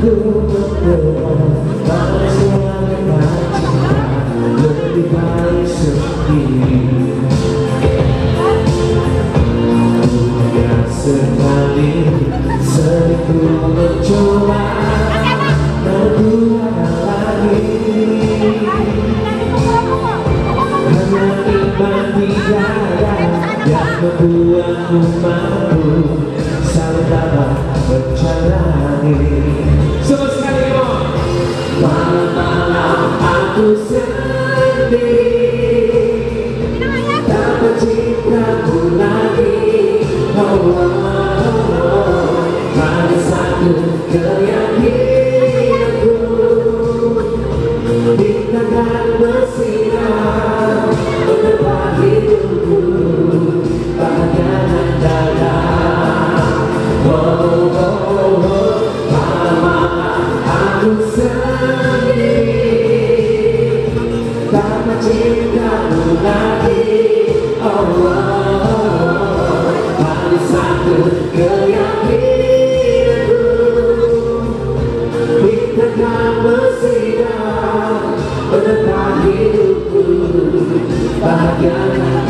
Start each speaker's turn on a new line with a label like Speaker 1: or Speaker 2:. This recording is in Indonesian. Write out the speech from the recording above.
Speaker 1: aku berdoa manusia dengan cinta lebih baik sendiri. Banyak sekali seribu mencoba berdua lagi, hanya iman tiada yang membuatku mampu selalu dapat berjalani. Semua sekali malam-malam aku sendiri tak menciptaku lagi. Hanya satu keyakinanku, bintang bersinar menebar hidupku, bahagia dan dalam. Malam-malam aku sendiri tak menciptamu lagi. Satu keyakinanku, bintang bersinar menebar hidupku, bahagia.